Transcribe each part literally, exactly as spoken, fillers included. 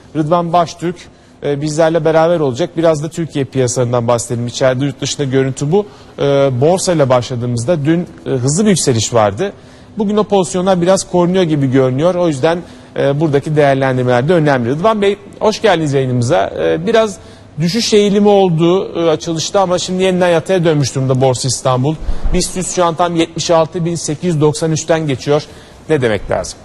Rıdvan Baştürk e, bizlerle beraber olacak. Biraz da Türkiye piyasalarından bahsedelim. İçeride, yurt dışında görüntü bu. E, borsayla başladığımızda dün e, hızlı bir yükseliş vardı. Bugün o pozisyonlar biraz korunuyor gibi görünüyor. O yüzden e, buradaki değerlendirmeler de önemli. Rıdvan Bey, hoş geldiniz yayınımıza. E, biraz düşüş eğilimi oldu e, açılışta ama şimdi yeniden yataya dönmüş durumda Borsa İstanbul. BIST şu an tam yetmiş altı bin sekiz yüz doksan üçten geçiyor. Ne demek lazım?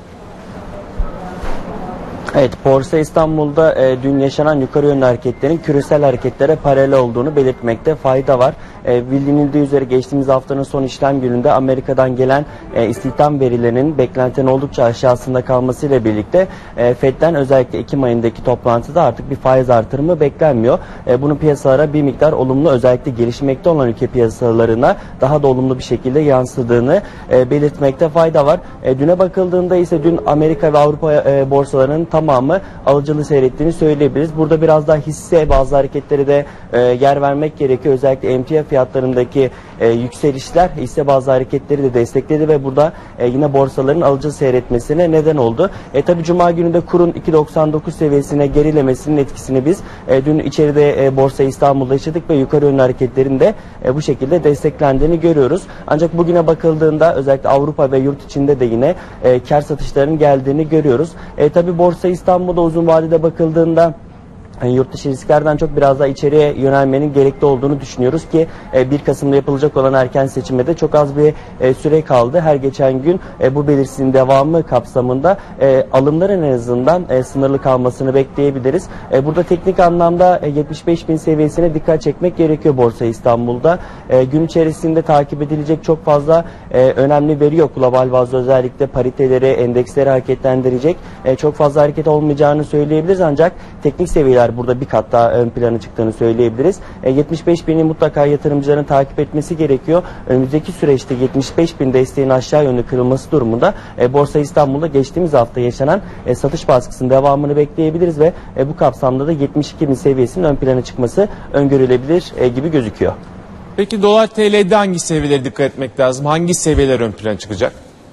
Evet, Borsa İstanbul'da e, dün yaşanan yukarı yönlü hareketlerin küresel hareketlere paralel olduğunu belirtmekte fayda var. E, bildiğinildiği üzere geçtiğimiz haftanın son işlem gününde Amerika'dan gelen e, istihdam verilerinin beklentinin oldukça aşağısında kalmasıyla birlikte e, Fed'den özellikle Ekim ayındaki toplantıda artık bir faiz artırımı beklenmiyor. E, bunu piyasalara bir miktar olumlu, özellikle gelişmekte olan ülke piyasalarına daha da olumlu bir şekilde yansıdığını e, belirtmekte fayda var. E, düne bakıldığında ise dün Amerika ve Avrupa e, borsalarının tamamı alıcılı seyrettiğini söyleyebiliriz. Burada biraz daha hisse bazı hareketleri de e, yer vermek gerekiyor. Özellikle emtia fiyatlarındaki e, yükselişler hisse bazı hareketleri de destekledi ve burada e, yine borsaların alıcılı seyretmesine neden oldu. E, tabii Cuma günü de kurun iki doksan dokuz seviyesine gerilemesinin etkisini biz e, dün içeride e, Borsa İstanbul'da yaşadık ve yukarı yönlü hareketlerin de e, bu şekilde desteklendiğini görüyoruz. Ancak bugüne bakıldığında özellikle Avrupa ve yurt içinde de yine e, kar satışlarının geldiğini görüyoruz. E, tabii Borsa İstanbul'da uzun vadede bakıldığında Yani yurt dışı risklerden çok biraz daha içeriye yönelmenin gerekli olduğunu düşünüyoruz ki bir Kasım'da yapılacak olan erken seçime de çok az bir süre kaldı. Her geçen gün bu belirsizliğin devamı kapsamında alımların en azından sınırlı kalmasını bekleyebiliriz. Burada teknik anlamda yetmiş beş bin seviyesine dikkat çekmek gerekiyor Borsa İstanbul'da. Gün içerisinde takip edilecek çok fazla önemli veri yok. Global bazda özellikle pariteleri, endeksleri hareketlendirecek çok fazla hareket olmayacağını söyleyebiliriz, ancak teknik seviyeler burada bir kat daha ön plana çıktığını söyleyebiliriz. E, yetmiş beş bini mutlaka yatırımcıların takip etmesi gerekiyor. Önümüzdeki süreçte yetmiş beş bin desteğin aşağı yönlü kırılması durumunda e, Borsa İstanbul'da geçtiğimiz hafta yaşanan e, satış baskısının devamını bekleyebiliriz ve e, bu kapsamda da yetmiş iki bin seviyesinin ön plana çıkması öngörülebilir e, gibi gözüküyor. Peki dolar T L'de hangi seviyelere dikkat etmek lazım? Hangi seviyeler ön plana çıkacak?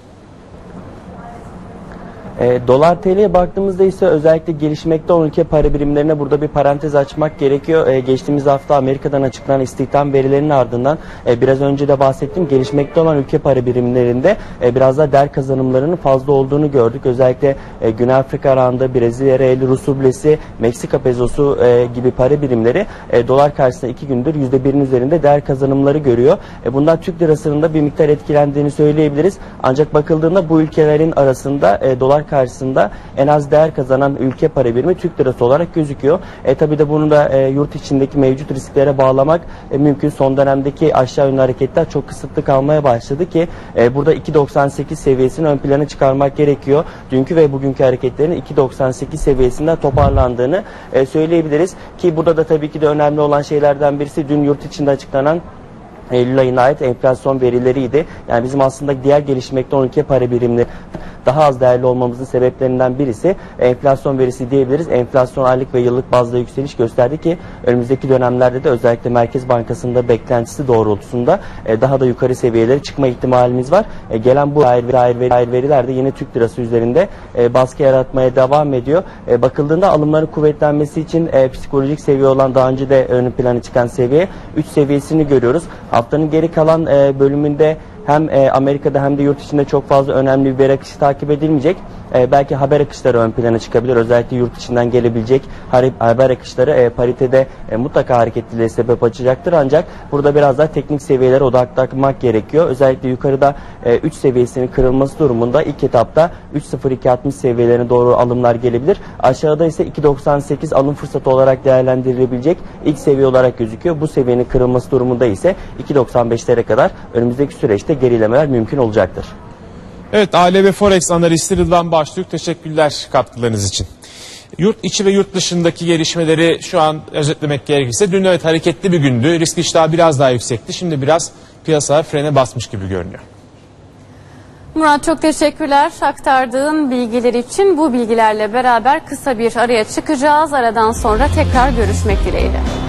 E, Dolar T L'ye baktığımızda ise özellikle gelişmekte olan ülke para birimlerine burada bir parantez açmak gerekiyor. E, geçtiğimiz hafta Amerika'dan açıklanan istihdam verilerinin ardından e, biraz önce de bahsettiğim gelişmekte olan ülke para birimlerinde e, biraz daha değer kazanımlarının fazla olduğunu gördük. Özellikle e, Güney Afrika rağında Brezilya reali, Rus rublesi, Meksika pezosu e, gibi para birimleri e, dolar karşısında iki gündür yüzde birin üzerinde değer kazanımları görüyor. E, bundan Türk lirasının da bir miktar etkilendiğini söyleyebiliriz. Ancak bakıldığında bu ülkelerin arasında e, dolar karşısında en az değer kazanan ülke para birimi Türk lirası olarak gözüküyor. E tabi de bunu da e, yurt içindeki mevcut risklere bağlamak e, mümkün. Son dönemdeki aşağı yönlü hareketler çok kısıtlı kalmaya başladı ki e, burada iki doksan sekiz seviyesini ön plana çıkarmak gerekiyor. Dünkü ve bugünkü hareketlerin iki doksan sekiz seviyesinden toparlandığını e, söyleyebiliriz ki burada da tabii ki de önemli olan şeylerden birisi dün yurt içinde açıklanan Eylül ayına ait enflasyon verileriydi. Yani bizim aslında diğer gelişmekte olan ülke para birimleri daha az değerli olmamızın sebeplerinden birisi enflasyon verisi diyebiliriz. Enflasyon aylık ve yıllık bazda yükseliş gösterdi ki önümüzdeki dönemlerde de özellikle Merkez Bankası'nda beklentisi doğrultusunda daha da yukarı seviyelere çıkma ihtimalimiz var. Gelen bu dair, dair, dair veriler de yine Türk lirası üzerinde baskı yaratmaya devam ediyor. Bakıldığında alımların kuvvetlenmesi için psikolojik seviye olan daha önce de ön plana çıkan seviye üç seviyesini görüyoruz. Haftanın geri kalan bölümünde hem Amerika'da hem de yurt içinde çok fazla önemli bir veri akışı takip edilmeyecek. Belki haber akışları ön plana çıkabilir. Özellikle yurt içinden gelebilecek haber akışları paritede mutlaka hareketliliğe sebep açacaktır. Ancak burada biraz daha teknik seviyelere odaklanmak gerekiyor. Özellikle yukarıda üç seviyesinin kırılması durumunda ilk etapta üç sıfır iki altmış seviyelerine doğru alımlar gelebilir. Aşağıda ise iki doksan sekiz alım fırsatı olarak değerlendirilebilecek ilk seviye olarak gözüküyor. Bu seviyenin kırılması durumunda ise iki doksan beşlere kadar önümüzdeki süreçte gerilemeler mümkün olacaktır. Evet, A L V Forex analisti Rıdvan Baştürk, teşekkürler katkılarınız için. Yurt içi ve yurt dışındaki gelişmeleri şu an özetlemek gerekirse dün evet hareketli bir gündü. Risk iştahı biraz daha yüksekti. Şimdi biraz piyasalar frene basmış gibi görünüyor. Murat, çok teşekkürler aktardığın bilgiler için. Bu bilgilerle beraber kısa bir araya çıkacağız. Aradan sonra tekrar görüşmek dileğiyle.